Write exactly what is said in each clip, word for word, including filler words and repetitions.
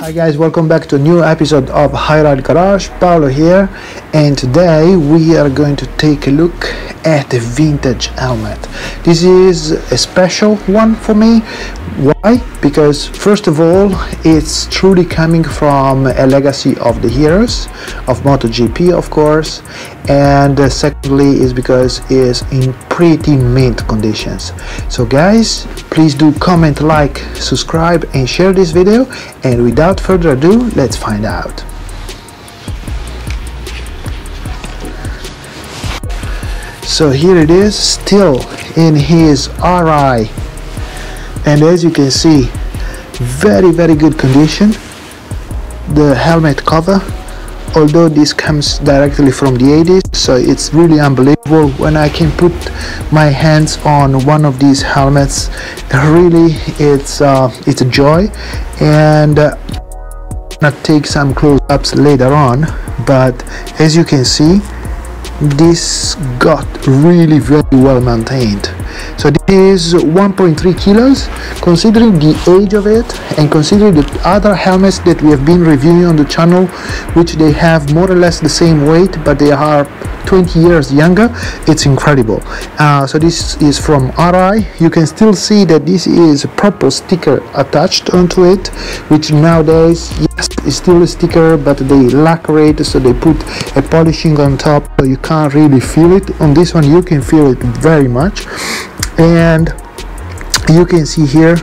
Hi guys, welcome back to a new episode of High Ride Garage. Paolo here, and today we are going to take a look at the vintage helmet. This is a special one for me. Why? Because first of all, it's truly coming from a legacy of the heroes of MotoGP, of course, and uh, secondly is because it's in pretty mint conditions. So guys, please do comment, like, subscribe and share this video, and without further ado, let's find out. So here it is, still in his R I, and as you can see, very very good condition. The helmet cover, although this comes directly from the eighties, so it's really unbelievable when I can put my hands on one of these helmets. Really, it's uh, it's a joy. And uh, I'll take some close-ups later on, but as you can see, this got really very well maintained. So this is one point three kilos, considering the age of it and considering the other helmets that we have been reviewing on the channel, which they have more or less the same weight but they are twenty years younger. It's incredible. Uh, so this is from R I. You can still see that this is a proper sticker attached onto it, which nowadays, yes, is still a sticker, but they lacquer it, so they put a polishing on top, so you can't really feel it. On this one you can feel it very much, and you can see here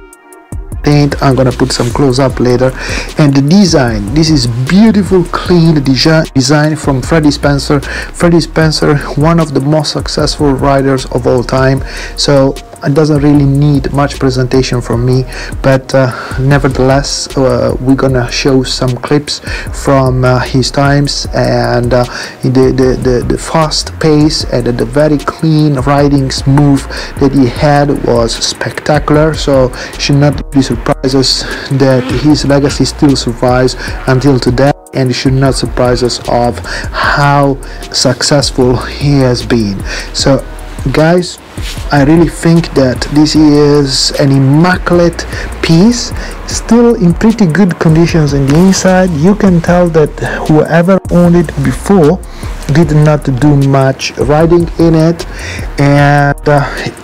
paint. I'm gonna put some close up later. And the design, this is beautiful, clean design from Freddie Spencer. Freddie Spencer, one of the most successful riders of all time, so it doesn't really need much presentation from me, but uh, nevertheless uh, we're gonna show some clips from uh, his times, and uh, the, the, the, the fast pace and the very clean riding smooth that he had was spectacular. So should not be surprised us that his legacy still survives until today, and it should not surprise us of how successful he has been. So guys, I really think that this is an immaculate piece, still in pretty good conditions in the inside. You can tell that whoever owned it before did not do much riding in it, and uh,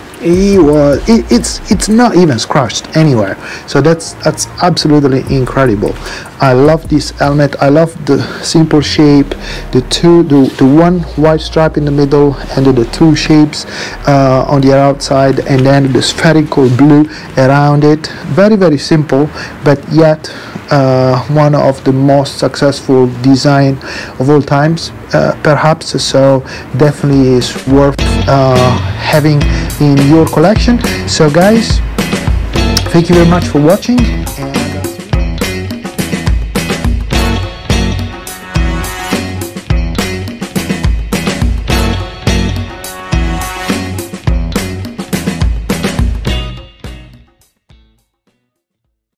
he was it, it's it's not even scratched anywhere, so that's that's absolutely incredible. I love this helmet. I love the simple shape, the two the, the one white stripe in the middle and the two shapes uh, on the outside, and then the spherical blue around it. Very very simple, but yet uh, one of the most successful design of all times, uh, perhaps. So definitely is worth uh, having in your collection. So guys, thank you very much for watching. And